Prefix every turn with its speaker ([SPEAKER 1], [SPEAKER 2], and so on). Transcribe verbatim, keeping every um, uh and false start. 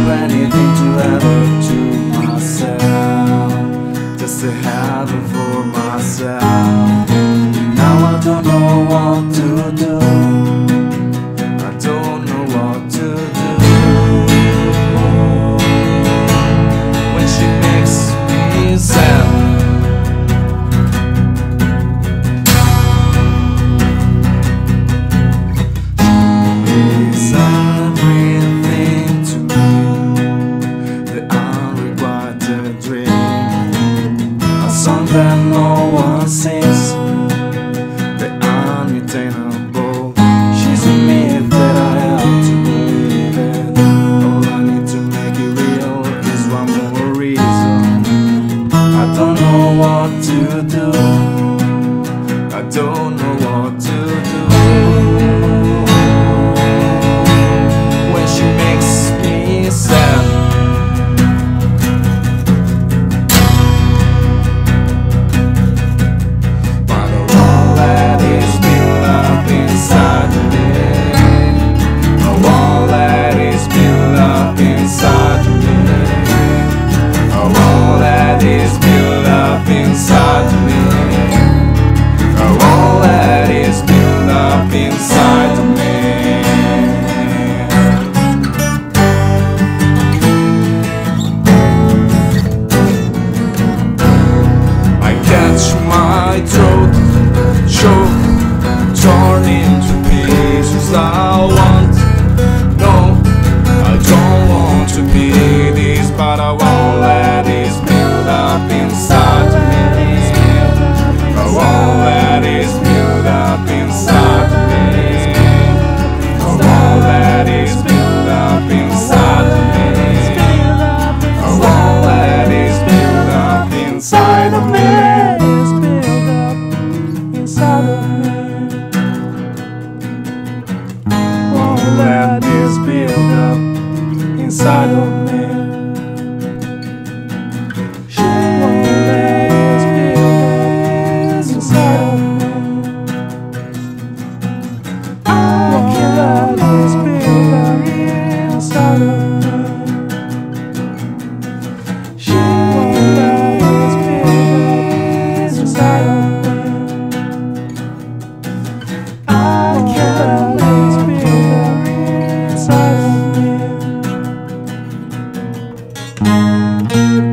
[SPEAKER 1] anything to ever to myself, just to have it for myself. Now I don't know what to do, I don't know what to do when she makes me sad. That no one sings, the unattainable. She's a myth that I have to believe in. All I need to make it real is one more reason. I don't know what to do, I don't know what to do when she makes me sad. Inside of me, I catch my throat, choke, torn into pieces. I want, no, I don't want to be this, but I won't let this build up inside of me. I won't let this build up inside of me. Inside of me, it's built up inside of me. Won't let this build up inside of me. She won't let this build up inside of me. I can't let this build up inside of me. She won't let inside of me.